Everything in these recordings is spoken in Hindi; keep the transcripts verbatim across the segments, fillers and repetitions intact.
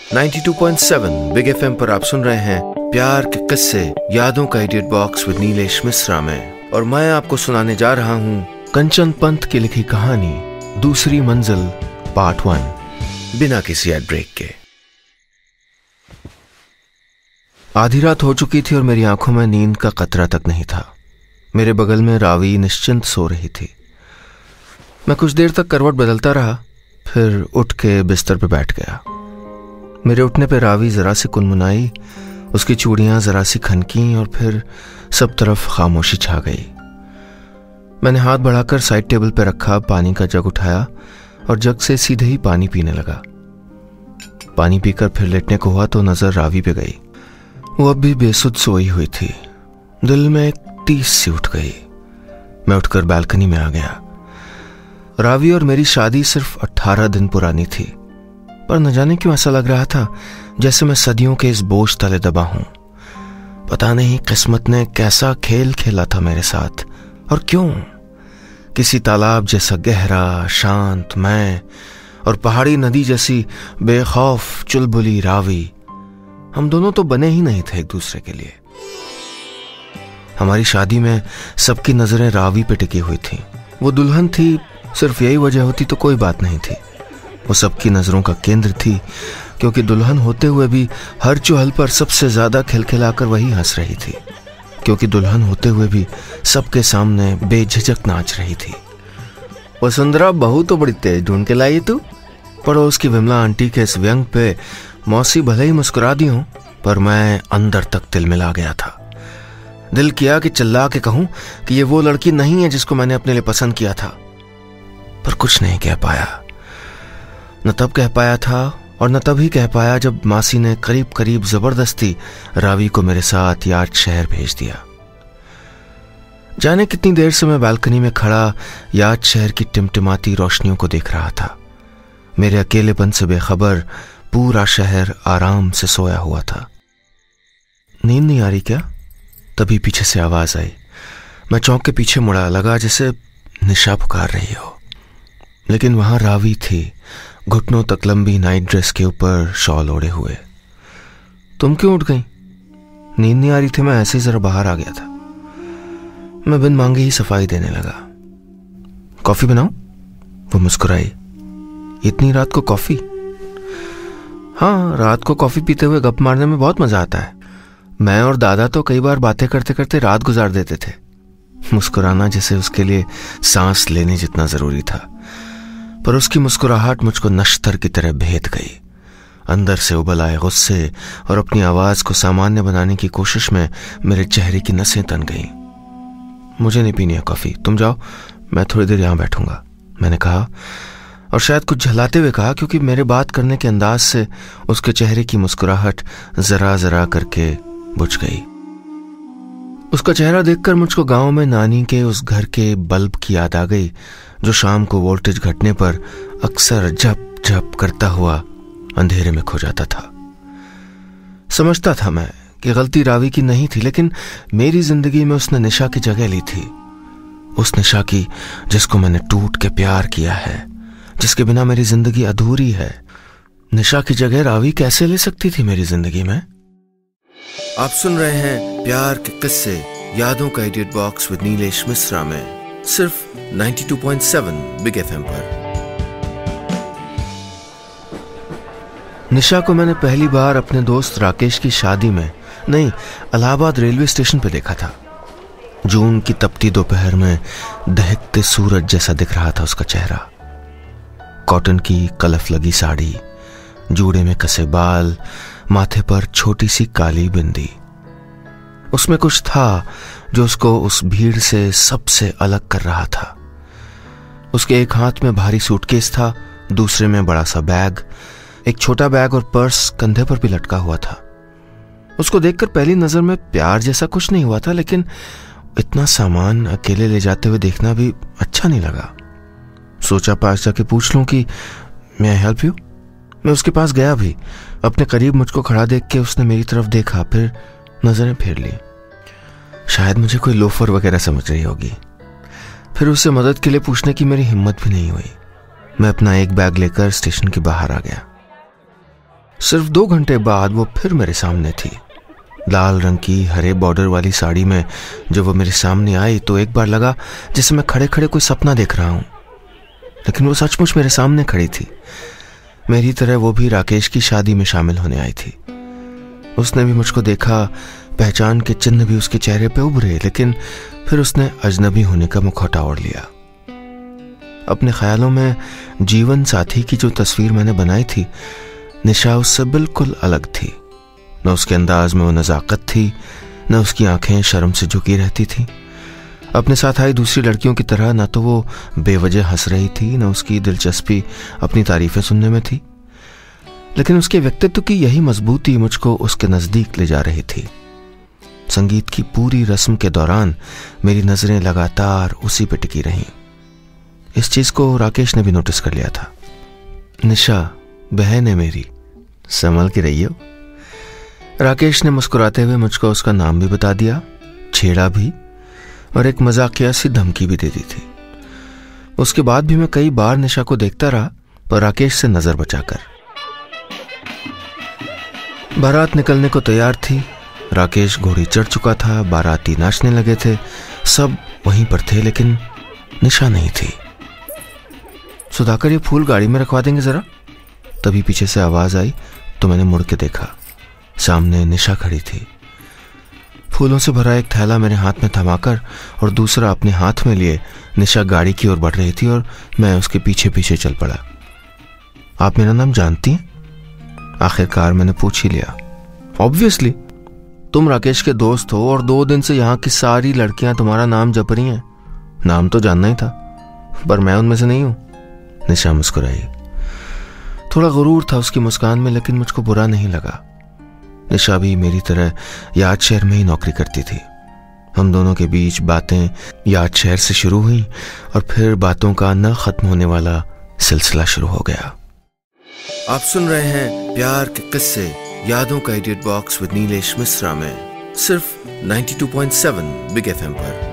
बानवे पॉइंट सात बिग एफएम पर आप सुन रहे हैं प्यार के किस्से यादों का idiot box with Neelesh Misra में, और मैं आपको सुनाने जा रहा हूँ कंचन पंत की लिखी कहानी दूसरी मंजिल पार्ट वन, बिना किसी एड ब्रेक के। आधी रात हो चुकी थी और मेरी आंखों में नींद का कतरा तक नहीं था। मेरे बगल में रावी निश्चिंत सो रही थी। मैं कुछ देर तक करवट बदलता रहा, फिर उठ के बिस्तर पर बैठ गया। मेरे उठने पर रावी जरा सी कुनमुनाई, उसकी चूड़ियां जरा सी खनकी और फिर सब तरफ खामोशी छा गई। मैंने हाथ बढ़ाकर साइड टेबल पर रखा पानी का जग उठाया और जग से सीधे ही पानी पीने लगा। पानी पीकर फिर लेटने को हुआ तो नजर रावी पे गई। वो अब भी बेसुध सोई हुई थी। दिल में एक टीस सी उठ गई। मैं उठकर बालकनी में आ गया। रावी और मेरी शादी सिर्फ अट्ठारह दिन पुरानी थी, पर न जाने क्यों ऐसा लग रहा था जैसे मैं सदियों के इस बोझ तले दबा हूं। पता नहीं किस्मत ने कैसा खेल खेला था मेरे साथ, और क्यों। किसी तालाब जैसा गहरा, शांत मैं और पहाड़ी नदी जैसी बेखौफ चुलबुली रावी, हम दोनों तो बने ही नहीं थे एक दूसरे के लिए। हमारी शादी में सबकी नजरें रावी पे टिकी हुई थी। वो दुल्हन थी, सिर्फ यही वजह होती तो कोई बात नहीं थी। वो सबकी नजरों का केंद्र थी, क्योंकि दुल्हन होते हुए भी हर चौहल पर सबसे ज्यादा खिलखिलाकर वही हंस रही थी, क्योंकि दुल्हन होते हुए भी सबके सामने बेझिझक नाच रही थी। वसुंधरा, बहू तो बड़ी तेज ढूंढ के लाई तू। पड़ोस की विमला आंटी के इस व्यंग पे मौसी भले ही मुस्कुरा दी हूं, पर मैं अंदर तक तिल मिला गया था। दिल किया कि चिल्ला के कहूं कि ये वो लड़की नहीं है जिसको मैंने अपने लिए पसंद किया था, पर कुछ नहीं कह पाया। न तब कह पाया था और न तभी कह पाया जब मासी ने करीब करीब जबरदस्ती रावी को मेरे साथ याद शहर भेज दिया। जाने कितनी देर से मैं बालकनी में खड़ा याद शहर की टिमटिमाती रोशनियों को देख रहा था। मेरे अकेलेपन से बेखबर पूरा शहर आराम से सोया हुआ था। नींद नहीं आ रही क्या? तभी पीछे से आवाज आई। मैं चौंक के पीछे मुड़ा, लगा जैसे निशा पुकार रही हो, लेकिन वहां रावी थी, घुटनों तक लंबी नाइट ड्रेस के ऊपर शॉल ओढ़े हुए। तुम क्यों उठ गई? नींद नहीं आ रही थी, मैं ऐसे ही जरा बाहर आ गया था। मैं बिन मांगे ही सफाई देने लगा। कॉफी बनाऊं? वो मुस्कुराई। इतनी रात को कॉफी? हाँ, रात को कॉफी पीते हुए गप मारने में बहुत मजा आता है। मैं और दादा तो कई बार बातें करते करते रात गुजार देते थे। मुस्कुराना जैसे उसके लिए सांस लेने जितना जरूरी था, पर उसकी मुस्कुराहट मुझको नश्तर की तरह भेद गई। अंदर से उबल आए गुस्से और अपनी आवाज को सामान्य बनाने की कोशिश में मेरे चेहरे की नसें तन गईं। मुझे नहीं पीनी है कॉफी, तुम जाओ, मैं थोड़ी देर यहां बैठूंगा, मैंने कहा, और शायद कुछ झल्लाते हुए कहा, क्योंकि मेरे बात करने के अंदाज से उसके चेहरे की मुस्कुराहट जरा जरा करके बुझ गई। उसका चेहरा देखकर मुझको गांव में नानी के उस घर के बल्ब की याद आ गई, जो शाम को वोल्टेज घटने पर अक्सर झप झप करता हुआ अंधेरे में खो जाता था। समझता था मैं कि गलती रावी की नहीं थी, लेकिन मेरी जिंदगी में उसने निशा की जगह ली थी। उस निशा की जिसको मैंने टूट के प्यार किया है, जिसके बिना मेरी जिंदगी अधूरी है। निशा की जगह रावी कैसे ले सकती थी मेरी जिंदगी में? आप सुन रहे हैं प्यार के किस्से यादों का idiot box with Neelesh Misra में, सिर्फ बानवे पॉइंट सात बिग एफएम पर। निशा को मैंने पहली बार अपने दोस्त राकेश की शादी में नहीं, इलाहाबाद रेलवे स्टेशन पर देखा था। जून की तपती दोपहर में दहकते सूरज जैसा दिख रहा था उसका चेहरा। कॉटन की कलफ लगी साड़ी, जूड़े में कसे बाल, माथे पर छोटी सी काली बिंदी। उसमें कुछ था जो उसको उस भीड़ से सबसे अलग कर रहा था। उसके एक हाथ में भारी सूटकेस था, दूसरे में बड़ा सा बैग, एक छोटा बैग और पर्स कंधे पर भी लटका हुआ था। उसको देखकर पहली नजर में प्यार जैसा कुछ नहीं हुआ था, लेकिन इतना सामान अकेले ले जाते हुए देखना भी अच्छा नहीं लगा। सोचा पास जाके पूछ लूं कि मैं आई हेल्प यू। मैं उसके पास गया भी। अपने करीब मुझको खड़ा देख के उसने मेरी तरफ देखा, फिर नजरें फेर ली। शायद मुझे कोई लोफर वगैरह समझ रही होगी। फिर उससे मदद के लिए पूछने की मेरी हिम्मत भी नहीं हुई। मैं अपना एक बैग लेकर स्टेशन के बाहर आ गया। सिर्फ दो घंटे बाद वो फिर मेरे सामने थी। लाल रंग की हरे बॉर्डर वाली साड़ी में जब वो मेरे सामने आई तो एक बार लगा जैसे मैं खड़े खड़े कोई सपना देख रहा हूं, लेकिन वो सचमुच मेरे सामने खड़ी थी। मेरी तरह वो भी राकेश की शादी में शामिल होने आई थी। उसने भी मुझको देखा, पहचान के चिन्ह भी उसके चेहरे पे उभरे, लेकिन फिर उसने अजनबी होने का मुखौटा ओढ़ लिया। अपने ख्यालों में जीवन साथी की जो तस्वीर मैंने बनाई थी, निशा उससे बिल्कुल अलग थी। न उसके अंदाज में वो नजाकत थी, न उसकी आंखें शर्म से झुकी रहती थी। अपने साथ आई दूसरी लड़कियों की तरह न तो वो बेवजह हंस रही थी, न उसकी दिलचस्पी अपनी तारीफें सुनने में थी, लेकिन उसके व्यक्तित्व की यही मजबूती मुझको उसके नजदीक ले जा रही थी। संगीत की पूरी रस्म के दौरान मेरी नजरें लगातार उसी पे टिकी रहीं। इस चीज को राकेश ने भी नोटिस कर लिया था। निशा, बहन है मेरी, संभल के रही हो। राकेश ने मुस्कुराते हुए मुझको उसका नाम भी बता दिया, छेड़ा भी, और एक मजाकिया सी धमकी भी दे दी थी। उसके बाद भी मैं कई बार निशा को देखता रहा, पर राकेश से नजर बचाकर। बारात निकलने को तैयार थी। राकेश घोड़ी चढ़ चुका था, बाराती नाचने लगे थे, सब वहीं पर थे, लेकिन निशा नहीं थी। सुधाकर, ये फूल गाड़ी में रखवा देंगे जरा? तभी पीछे से आवाज आई तो मैंने मुड़ के देखा। सामने निशा खड़ी थी। फूलों से भरा एक थैला मेरे हाथ में थमाकर और दूसरा अपने हाथ में लिए निशा गाड़ी की ओर बढ़ रही थी और मैं उसके पीछे पीछे चल पड़ा। आप मेरा नाम जानती हैं? आखिरकार मैंने पूछ ही लिया। ऑब्वियसली, तुम राकेश के दोस्त हो और दो दिन से यहाँ की सारी लड़कियां तुम्हारा नाम जप रही हैं। नाम तो जानना ही था, पर मैं उनमें से नहीं हूं। निशा मुस्कुराई। थोड़ा गुरूर था उसकी मुस्कान में, लेकिन मुझको बुरा नहीं लगा। निशा भी मेरी तरह याद शहर में ही नौकरी करती थी। हम दोनों के बीच बातें याद शहर से शुरू हुई और फिर बातों का न खत्म होने वाला सिलसिला शुरू हो गया। आप सुन रहे हैं प्यार के किस्से, यादों का idiot box with Neelesh Misra में, सिर्फ बानवे पॉइंट सात बिग एफएम पर।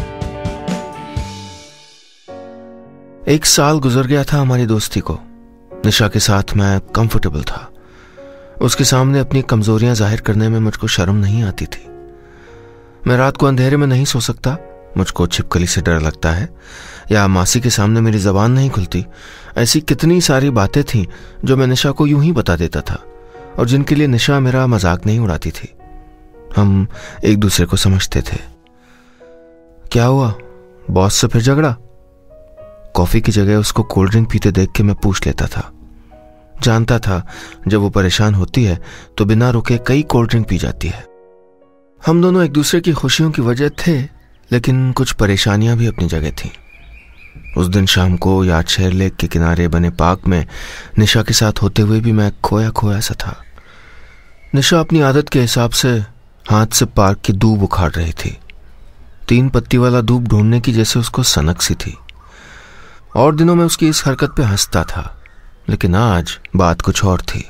एक साल गुजर गया था हमारी दोस्ती को। निशा के साथ मैं कंफर्टेबल था। उसके सामने अपनी कमजोरियां जाहिर करने में मुझको शर्म नहीं आती थी। मैं रात को अंधेरे में नहीं सो सकता, मुझको छिपकली से डर लगता है, या मासी के सामने मेरी जबान नहीं खुलती। ऐसी कितनी सारी बातें थीं जो मैं निशा को यूं ही बता देता था और जिनके लिए निशा मेरा मजाक नहीं उड़ाती थी। हम एक दूसरे को समझते थे। क्या हुआ, बॉस से फिर झगड़ा? कॉफी की जगह उसको कोल्ड ड्रिंक पीते देख के मैं पूछ लेता था। जानता था जब वो परेशान होती है तो बिना रुके कई कोल्ड ड्रिंक पी जाती है। हम दोनों एक दूसरे की खुशियों की वजह थे, लेकिन कुछ परेशानियां भी अपनी जगह थीं। उस दिन शाम को याद शहर लेक के किनारे बने पार्क में निशा के साथ होते हुए भी मैं खोया खोया सा था। निशा अपनी आदत के हिसाब से हाथ से पार्क की दूब उखाड़ रही थी। तीन पत्ती वाला दूब ढूंढने की जैसे उसको सनक सी थी। और दिनों में उसकी इस हरकत पे हंसता था, लेकिन आज बात कुछ और थी।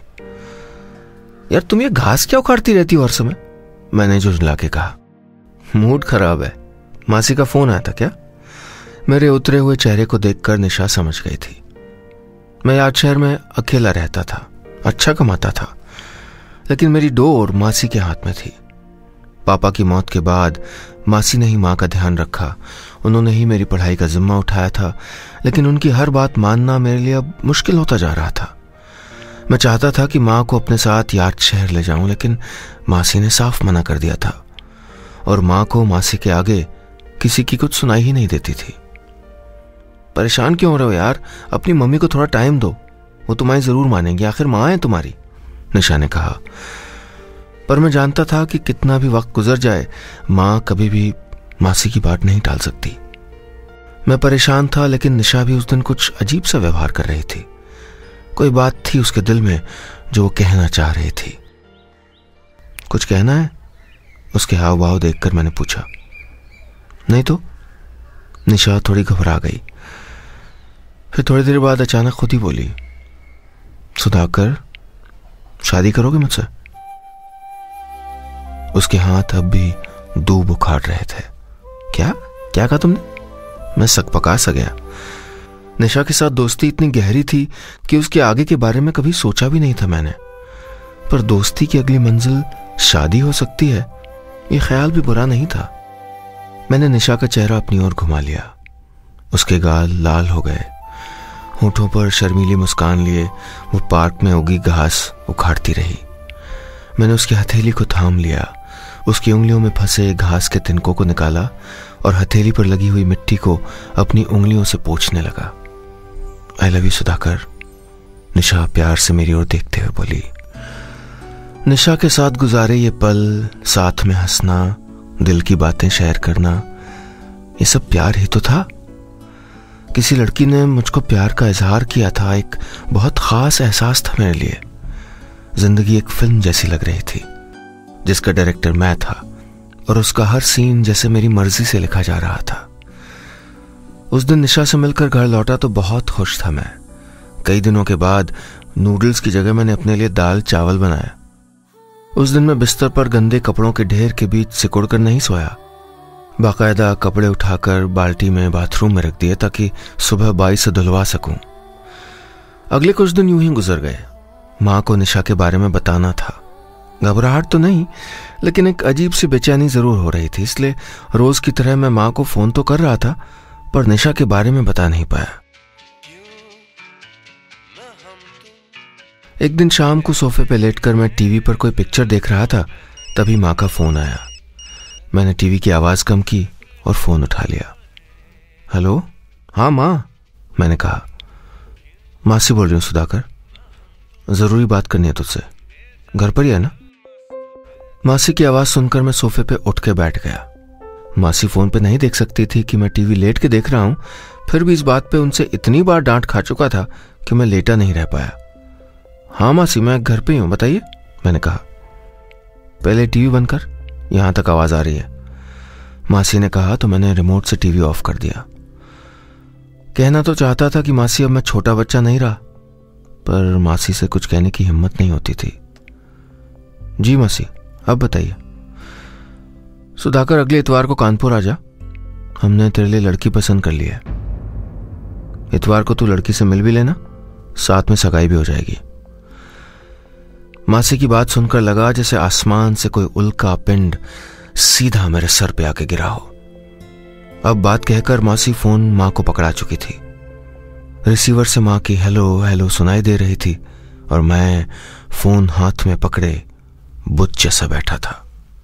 यार, तुम ये घास क्या उखाड़ती रहती हो हर समय? मैंने झुंझला के कहा। मूड खराब है। मासी का फोन आया था क्या? मेरे उतरे हुए चेहरे को देखकर निशा समझ गई थी। मैं याद शहर में अकेला रहता था, अच्छा कमाता था, लेकिन मेरी डोर मासी के हाथ में थी। पापा की मौत के बाद मासी ने ही माँ का ध्यान रखा। उन्होंने ही मेरी पढ़ाई का जिम्मा उठाया था, लेकिन उनकी हर बात मानना मेरे लिए अब मुश्किल होता जा रहा था। मैं चाहता था कि माँ को अपने साथ याद शहर ले जाऊं, लेकिन मासी ने साफ मना कर दिया था और माँ को मासी के आगे किसी की कुछ सुनाई ही नहीं देती थी। परेशान क्यों हो रहे हो यार? अपनी मम्मी को थोड़ा टाइम दो, वो तुम्हारी जरूर मानेंगी, आखिर माँ है तुम्हारी, निशा ने कहा। पर मैं जानता था कि कितना भी वक्त गुजर जाए, माँ कभी भी मासी की बात नहीं टाल सकती। मैं परेशान था, लेकिन निशा भी उस दिन कुछ अजीब सा व्यवहार कर रही थी। कोई बात थी उसके दिल में जो वो कहना चाह रही थी। कुछ कहना है? उसके हाव भाव देखकर मैंने पूछा। नहीं तो, निशा थोड़ी घबरा गई। फिर थोड़ी देर बाद अचानक खुद ही बोली, सुधाकर, शादी करोगे मुझसे? उसके हाथ अब भी दूब उखाड़ रहे थे। क्या क्या कहा तुमने? मैं सकपका सा गया। निशा के साथ दोस्ती इतनी गहरी थी कि उसके आगे के बारे में कभी सोचा भी नहीं था मैंने। पर दोस्ती की अगली मंजिल शादी हो सकती है, ये ख्याल भी बुरा नहीं था। मैंने निशा का चेहरा अपनी ओर घुमा लिया। उसके गाल लाल हो गए, होठों पर शर्मीली मुस्कान लिए वो पार्क में उगी घास उखाड़ती रही। मैंने उसकी हथेली को थाम लिया, उसकी उंगलियों में फंसे घास के तिनकों को निकाला और हथेली पर लगी हुई मिट्टी को अपनी उंगलियों से पोंछने लगा। I love you Sudhakar, Nisha प्यार से मेरी ओर देखते हुए बोली। निशा के साथ गुजारे ये पल, साथ में हंसना, दिल की बातें शेयर करना, ये सब प्यार ही तो था। किसी लड़की ने मुझको प्यार का इजहार किया था। एक बहुत खास एहसास था मेरे लिए। जिंदगी एक फिल्म जैसी लग रही थी जिसका डायरेक्टर मैं था और उसका हर सीन जैसे मेरी मर्जी से लिखा जा रहा था। उस दिन निशा से मिलकर घर लौटा तो बहुत खुश था मैं। कई दिनों के बाद नूडल्स की जगह मैंने अपने लिए दाल चावल बनाया। उस दिन मैं बिस्तर पर गंदे कपड़ों के ढेर के बीच सिकुड़ कर नहीं सोया। बाकायदा कपड़े उठाकर बाल्टी में बाथरूम में रख दिए ताकि सुबह बाई से धुलवा सकूं। अगले कुछ दिन यूं ही गुजर गए। माँ को निशा के बारे में बताना था। घबराहट तो नहीं, लेकिन एक अजीब सी बेचैनी जरूर हो रही थी, इसलिए रोज की तरह मैं माँ को फोन तो कर रहा था पर निशा के बारे में बता नहीं पाया। एक दिन शाम को सोफे पे लेटकर मैं टीवी पर कोई पिक्चर देख रहा था, तभी माँ का फोन आया। मैंने टीवी की आवाज कम की और फोन उठा लिया। हेलो, हाँ माँ, मैंने कहा। माँ से बोल रही हूँ सुधाकर, जरूरी बात करनी है तुझसे, घर पर ही है ना? मासी की आवाज सुनकर मैं सोफे पे उठ के बैठ गया। मासी फोन पे नहीं देख सकती थी कि मैं टीवी लेट के देख रहा हूं, फिर भी इस बात पे उनसे इतनी बार डांट खा चुका था कि मैं लेटा नहीं रह पाया। हाँ मासी, मैं घर पे ही हूं, बताइए, मैंने कहा। पहले टीवी बंद कर, यहां तक आवाज आ रही है, मासी ने कहा तो मैंने रिमोट से टीवी ऑफ कर दिया। कहना तो चाहता था कि मासी अब मैं छोटा बच्चा नहीं रहा, पर मासी से कुछ कहने की हिम्मत नहीं होती थी। जी मासी, अब बताइए। सुधाकर, अगले इतवार को कानपुर आ जा, हमने तेरे लिए लड़की पसंद कर ली है। इतवार को तू लड़की से मिल भी लेना, साथ में सगाई भी हो जाएगी। मासी की बात सुनकर लगा जैसे आसमान से कोई उल्का पिंड सीधा मेरे सर पे आके गिरा हो। अब बात कहकर मासी फोन मां को पकड़ा चुकी थी। रिसीवर से मां की हेलो हेलो सुनाई दे रही थी और मैं फोन हाथ में पकड़े बुत जैसा बैठा था।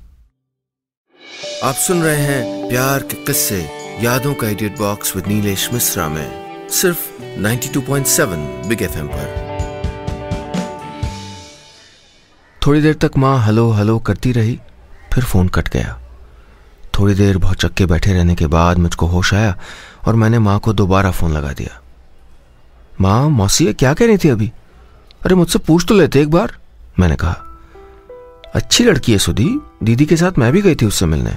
आप सुन रहे हैं प्यार के किस्से, यादों का idiot box with Neelesh Misra में, सिर्फ बानवे पॉइंट सात बिग एफएम पर। थोड़ी देर तक मां हेलो हेलो करती रही, फिर फोन कट गया। थोड़ी देर भौचक्के बैठे रहने के बाद मुझको होश आया और मैंने मां को दोबारा फोन लगा दिया। मां, मौसी क्या कह रही थी अभी? अरे मुझसे पूछ तो लेते एक बार, मैंने कहा। अच्छी लड़की है सुधी, दीदी के साथ मैं भी गई थी उससे मिलने।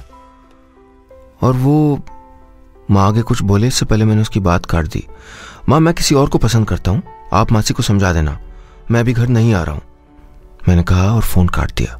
और वो मां आगे कुछ बोले इससे पहले मैंने उसकी बात काट दी। मां, मैं किसी और को पसंद करता हूं, आप मासी को समझा देना, मैं भी घर नहीं आ रहा हूं, मैंने कहा और फोन काट दिया।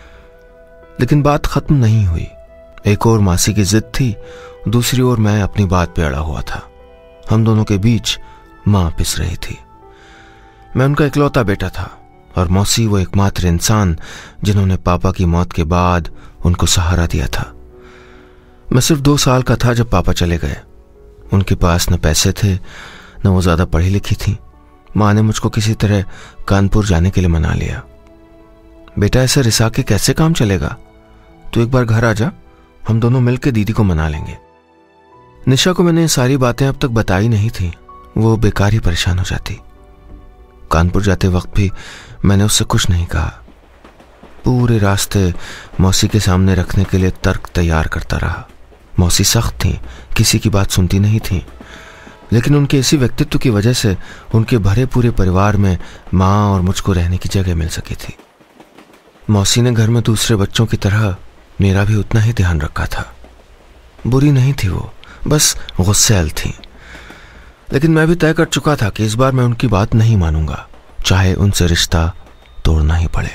लेकिन बात खत्म नहीं हुई। एक और मासी की जिद थी, दूसरी ओर मैं अपनी बात पे अड़ा हुआ था। हम दोनों के बीच मां पिस रही थी। मैं उनका इकलौता बेटा था और मौसी वो एकमात्र इंसान जिन्होंने पापा की मौत के बाद उनको सहारा दिया था। मैं सिर्फ दो साल का था जब पापा चले गए। उनके पास न पैसे थे न वो ज्यादा पढ़ी लिखी थी। मां ने मुझको किसी तरह कानपुर जाने के लिए मना लिया। बेटा, ऐसे रिसा के कैसे काम चलेगा? तू एक बार घर आ जा, हम दोनों मिलकर दीदी को मना लेंगे। निशा को मैंने सारी बातें अब तक बताई नहीं थी, वो बेकार ही परेशान हो जाती। कानपुर जाते वक्त भी मैंने उससे कुछ नहीं कहा। पूरे रास्ते मौसी के सामने रखने के लिए तर्क तैयार करता रहा। मौसी सख्त थी, किसी की बात सुनती नहीं थी, लेकिन उनके इसी व्यक्तित्व की वजह से उनके भरे पूरे परिवार में माँ और मुझको रहने की जगह मिल सकी थी। मौसी ने घर में दूसरे बच्चों की तरह मेरा भी उतना ही ध्यान रखा था। बुरी नहीं थी वो, बस गुस्सैल थी। लेकिन मैं भी तय कर चुका था कि इस बार मैं उनकी बात नहीं मानूंगा, चाहे उनसे रिश्ता तोड़ना ही पड़े।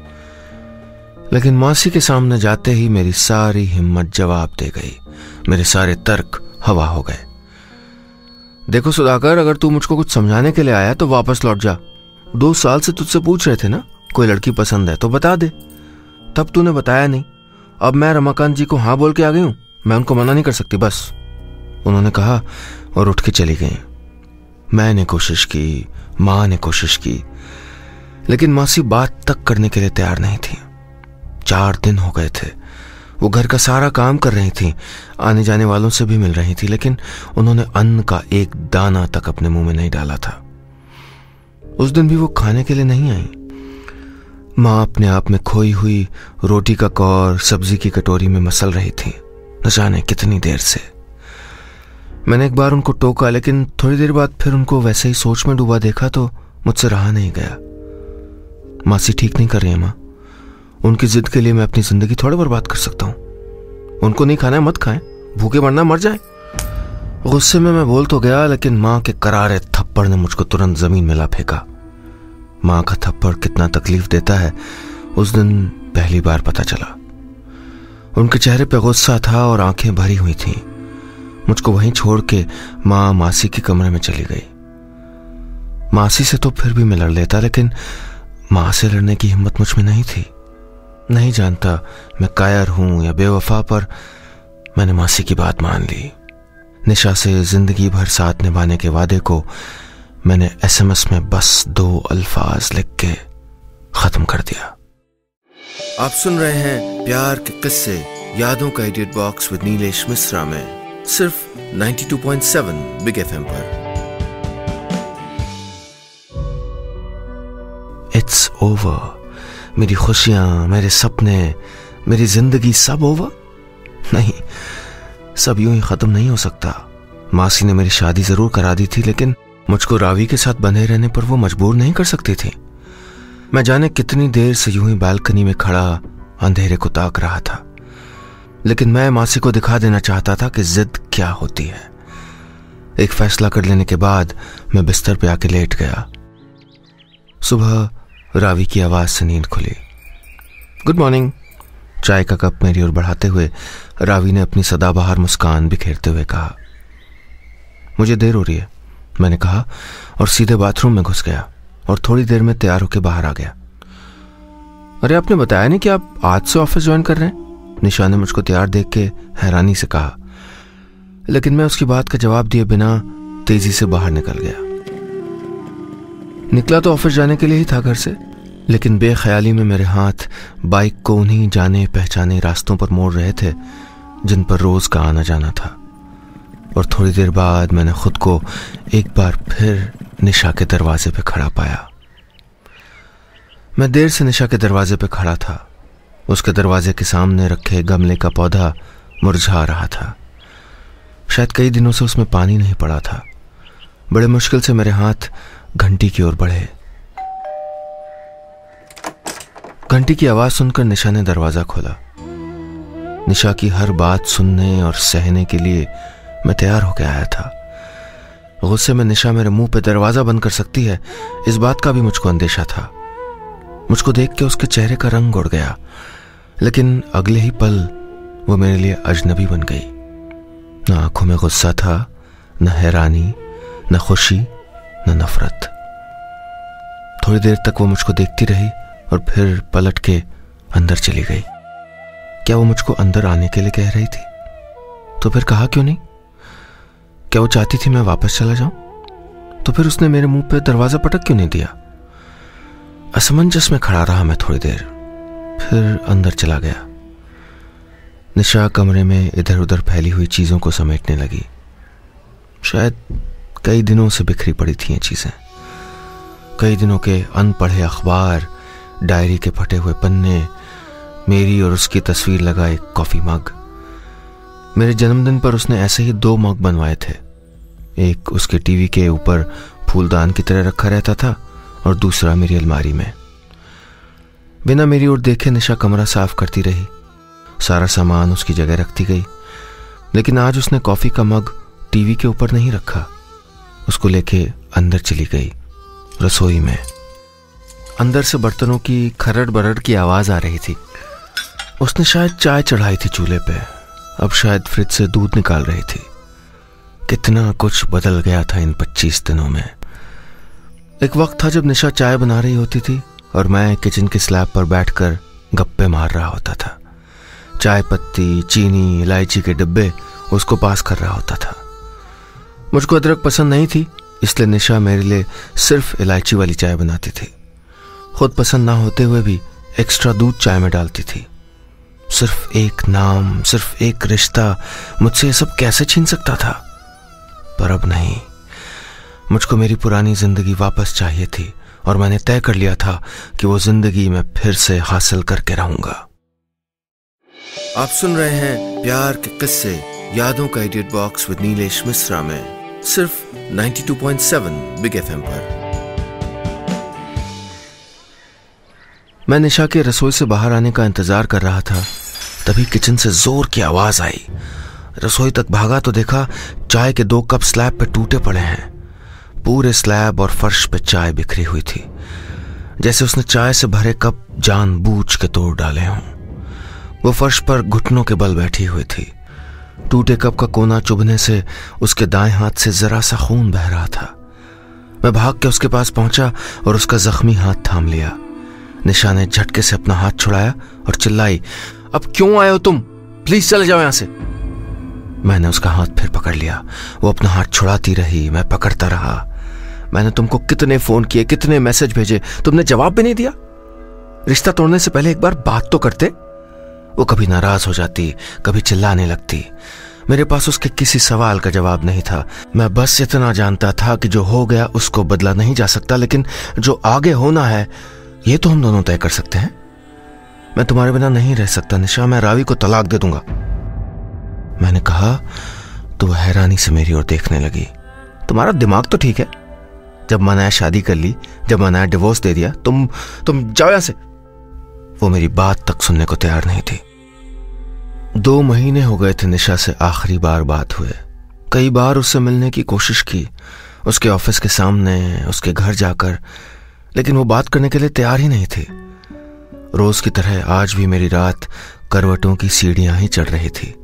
लेकिन मौसी के सामने जाते ही मेरी सारी हिम्मत जवाब दे गई, मेरे सारे तर्क हवा हो गए। देखो सुधाकर, अगर तू मुझको कुछ समझाने के लिए आया तो वापस लौट जा। दो साल से तुझसे पूछ रहे थे ना कोई लड़की पसंद है तो बता दे। तब तूने बताया नहीं, अब मैं रमाकांत जी को हाँ बोल के आ गई हूं, मैं उनको मना नहीं कर सकती बस, उन्होंने कहा और उठ के चली गई। मैंने कोशिश की, माँ ने कोशिश की, लेकिन मासी बात तक करने के लिए तैयार नहीं थी। चार दिन हो गए थे, वो घर का सारा काम कर रही थी, आने जाने वालों से भी मिल रही थी, लेकिन उन्होंने अन्न का एक दाना तक अपने मुंह में नहीं डाला था। उस दिन भी वो खाने के लिए नहीं आई। माँ अपने आप में खोई हुई रोटी का कौर सब्जी की कटोरी में मसल रही थी, न जाने कितनी देर से। मैंने एक बार उनको टोका, लेकिन थोड़ी देर बाद फिर उनको वैसे ही सोच में डूबा देखा तो मुझसे रहा नहीं गया। मासी ठीक नहीं कर रही है माँ, उनकी जिद के लिए मैं अपनी जिंदगी थोड़ी बर्बाद कर सकता हूँ। उनको नहीं खाना है मत खाएं, भूखे मरना मर जाए। गुस्से में मैं बोल तो गया, लेकिन माँ के करारे थप्पड़ ने मुझको तुरंत जमीन में ला फेंका। माँ का थप्पड़ कितना तकलीफ देता है उस दिन पहली बार पता चला। उनके चेहरे पे गुस्सा था और आंखें भरी हुई थीं। मुझको वहीं छोड़ के माँ मासी के कमरे में चली गई। मासी से तो फिर भी मैं लड़ लेता, लेकिन माँ से लड़ने की हिम्मत मुझ में नहीं थी। नहीं जानता मैं कायर हूं या बेवफा, पर मैंने मासी की बात मान ली। निशा से जिंदगी भर साथ निभाने के वादे को मैंने एसएमएस में बस दो अल्फाज लिख के खत्म कर दिया। आप सुन रहे हैं प्यार के किस्से यादों का idiot box with Neelesh Misra में, सिर्फ ninety two point seven big FM पर। It's over. मेरी खुशियां, मेरे सपने, मेरी जिंदगी सब ओवर? नहीं, सब यूं ही खत्म नहीं हो सकता। मासी ने मेरी शादी जरूर करा दी थी, लेकिन मुझको रावी के साथ बंधे रहने पर वो मजबूर नहीं कर सकती थी। मैं जाने कितनी देर से यूं ही बालकनी में खड़ा अंधेरे को ताक रहा था, लेकिन मैं मासी को दिखा देना चाहता था कि जिद क्या होती है। एक फैसला कर लेने के बाद मैं बिस्तर पे आके लेट गया। सुबह रावी की आवाज से नींद खुली। Good morning. चाय का कप मेरी ओर बढ़ाते हुए रावी ने अपनी सदाबहार मुस्कान बिखेरते हुए कहा। मुझे देर हो रही है, मैंने कहा और सीधे बाथरूम में घुस गया और थोड़ी देर में तैयार होकर बाहर आ गया। अरे आपने बताया नहीं कि आप आज से ऑफिस ज्वाइन कर रहे हैं? निशा ने मुझको तैयार देख के हैरानी से कहा, लेकिन मैं उसकी बात का जवाब दिए बिना तेजी से बाहर निकल गया। निकला तो ऑफिस जाने के लिए ही था घर से, लेकिन बेख्याली में मेरे हाथ बाइक को उन्हीं जाने पहचाने रास्तों पर मोड़ रहे थे जिन पर रोज का आना जाना था। और थोड़ी देर बाद मैंने खुद को एक बार फिर निशा के दरवाजे पे खड़ा पाया। मैं देर से निशा के दरवाजे पे खड़ा था। उसके दरवाजे के सामने रखे गमले का पौधा मुरझा रहा था। शायद कई दिनों से उसमें पानी नहीं पड़ा था। बड़े मुश्किल से मेरे हाथ घंटी की ओर बढ़े। घंटी की आवाज सुनकर निशा ने दरवाजा खोला। निशा की हर बात सुनने और सहने के लिए मैं तैयार होकर आया था। गुस्से में निशा मेरे मुंह पे दरवाजा बंद कर सकती है, इस बात का भी मुझको अंदेशा था। मुझको देख के उसके चेहरे का रंग उड़ गया, लेकिन अगले ही पल वो मेरे लिए अजनबी बन गई। न आंखों में गुस्सा था, न हैरानी, न खुशी, न नफरत। थोड़ी देर तक वो मुझको देखती रही और फिर पलट के अंदर चली गई। क्या वो मुझको अंदर आने के लिए कह रही थी? तो फिर कहा क्यों नहीं? क्या वो चाहती थी मैं वापस चला जाऊं? तो फिर उसने मेरे मुंह पे दरवाजा पटक क्यों नहीं दिया? असमंजस में खड़ा रहा मैं थोड़ी देर, फिर अंदर चला गया। निशा कमरे में इधर उधर फैली हुई चीजों को समेटने लगी। शायद कई दिनों से बिखरी पड़ी थी ये चीजें। कई दिनों के अनपढ़े अखबार, डायरी के फटे हुए पन्ने, मेरी और उसकी तस्वीर लगा एक कॉफी मग। मेरे जन्मदिन पर उसने ऐसे ही दो मग बनवाए थे। एक उसके टीवी के ऊपर फूलदान की तरह रखा रहता था और दूसरा मेरी अलमारी में। बिना मेरी ओर देखे निशा कमरा साफ करती रही। सारा सामान उसकी जगह रखती गई, लेकिन आज उसने कॉफी का मग टीवी के ऊपर नहीं रखा। उसको लेके अंदर चली गई रसोई में। अंदर से बर्तनों की खरड़ बरड़ की आवाज आ रही थी। उसने शायद चाय चढ़ाई थी चूल्हे पे, अब शायद फ्रिज से दूध निकाल रही थी। कितना कुछ बदल गया था इन पच्चीस दिनों में। एक वक्त था जब निशा चाय बना रही होती थी और मैं किचन की स्लैब पर बैठकर गप्पे मार रहा होता था। चाय पत्ती, चीनी, इलायची के डिब्बे उसको पास कर रहा होता था। मुझको अदरक पसंद नहीं थी, इसलिए निशा मेरे लिए सिर्फ इलायची वाली चाय बनाती थी। खुद पसंद ना होते हुए भी एक्स्ट्रा दूध चाय में डालती थी। सिर्फ एक नाम, सिर्फ एक रिश्ता मुझसे ये सब कैसे छीन सकता था? पर अब नहीं, मुझको मेरी पुरानी जिंदगी वापस चाहिए थी और मैंने तय कर लिया था कि वो जिंदगी मैं फिर से हासिल करके रहूंगा। आप सुन रहे हैं प्यार के किस्से, यादों का idiot box with Neelesh Misra में, सिर्फ बानवे पॉइंट सात बिग एफएम पर। मैं निशा के रसोई से बाहर आने का इंतजार कर रहा था, तभी किचन से जोर की आवाज आई। रसोई तक भागा तो देखा चाय के दो कप स्लैब पे टूटे पड़े हैं। पूरे स्लैब और फर्श पे चाय बिखरी हुई थी, जैसे उसने चाय से भरे कप जानबूझ के तोड़ डाले हों। वो फर्श पर घुटनों के बल बैठी हुई थी। टूटे कप का कोना चुभने से उसके दाएं हाथ से जरा सा खून बह रहा था। मैं भाग के उसके पास पहुंचा और उसका जख्मी हाथ थाम लिया। निशा ने झटके से अपना हाथ छुड़ाया और चिल्लाई, अब क्यों आए हो तुम? प्लीज चले जाओ यहां से। मैंने उसका हाथ फिर पकड़ लिया। वो अपना हाथ छुड़ाती रही, मैं पकड़ता रहा। मैंने तुमको कितने फोन किए, कितने मैसेज भेजे, तुमने जवाब भी नहीं दिया। रिश्ता तोड़ने से पहले एक बार बात तो करते। वो कभी नाराज हो जाती, कभी चिल्लाने लगती। मेरे पास उसके किसी सवाल का जवाब नहीं था। मैं बस इतना जानता था कि जो हो गया उसको बदला नहीं जा सकता, लेकिन जो आगे होना है ये तो हम दोनों तय कर सकते हैं। मैं तुम्हारे बिना नहीं रह सकता निशा, मैं रावी को तलाक दे दूंगा। मैंने कहा तो वह हैरानी से मेरी ओर देखने लगी। तुम्हारा दिमाग तो ठीक है, जब मनाया शादी कर ली, जब मनाया डिवोर्स दे दिया, तुम तुम जाओ यहां से। वो मेरी बात तक सुनने को तैयार नहीं थी। दो महीने हो गए थे निशा से आखिरी बार बात हुए। कई बार उससे मिलने की कोशिश की, उसके ऑफिस के सामने, उसके घर जाकर, लेकिन वो बात करने के लिए तैयार ही नहीं थी। रोज की तरह आज भी मेरी रात करवटों की सीढ़ियां ही चढ़ रही थी।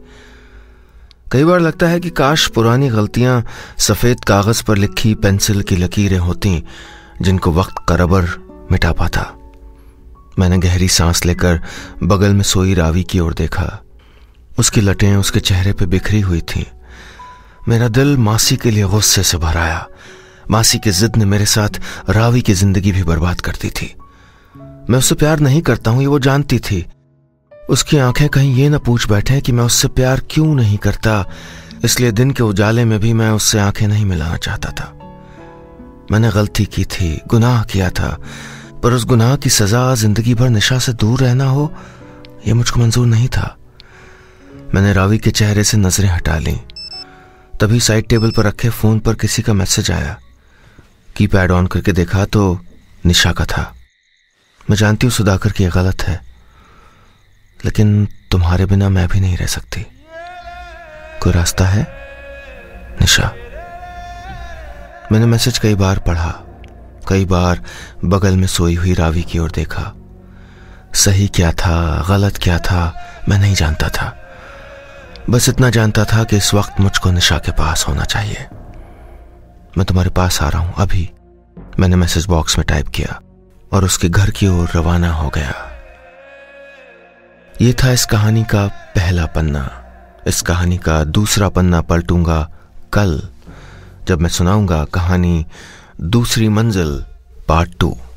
कई बार लगता है कि काश पुरानी गलतियां सफेद कागज पर लिखी पेंसिल की लकीरें होती, जिनको वक्त का रबर मिटा पाता। मैंने गहरी सांस लेकर बगल में सोई रावी की ओर देखा। उसकी लटें उसके चेहरे पे बिखरी हुई थी। मेरा दिल मासी के लिए गुस्से से भर आया। मासी की जिद ने मेरे साथ रावी की जिंदगी भी बर्बाद कर दी थी। मैं उससे प्यार नहीं करता हूं, ये वो जानती थी। उसकी आंखें कहीं ये न पूछ बैठे कि मैं उससे प्यार क्यों नहीं करता, इसलिए दिन के उजाले में भी मैं उससे आंखें नहीं मिलाना चाहता था। मैंने गलती की थी, गुनाह किया था, पर उस गुनाह की सजा जिंदगी भर निशा से दूर रहना हो, यह मुझको मंजूर नहीं था। मैंने रावी के चेहरे से नजरें हटा ली। तभी साइड टेबल पर रखे फोन पर किसी का मैसेज आया। कीपैड ऑन करके देखा तो निशा का था। मैं जानती हूं सुधाकर की गलत है, लेकिन तुम्हारे बिना मैं भी नहीं रह सकती। कोई रास्ता है निशा? मैंने मैसेज कई बार पढ़ा, कई बार बगल में सोई हुई रावी की ओर देखा। सही क्या था, गलत क्या था, मैं नहीं जानता था। बस इतना जानता था कि इस वक्त मुझको निशा के पास होना चाहिए। मैं तुम्हारे पास आ रहा हूं अभी, मैंने मैसेज बॉक्स में टाइप किया और उसके घर की ओर रवाना हो गया। यह था इस कहानी का पहला पन्ना। इस कहानी का दूसरा पन्ना पलटूंगा कल, जब मैं सुनाऊंगा कहानी दूसरी मंजिल पार्ट टू।